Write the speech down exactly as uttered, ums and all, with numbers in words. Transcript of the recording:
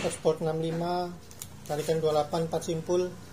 Sport enam puluh lima, tarikan dua puluh delapan empat simpul.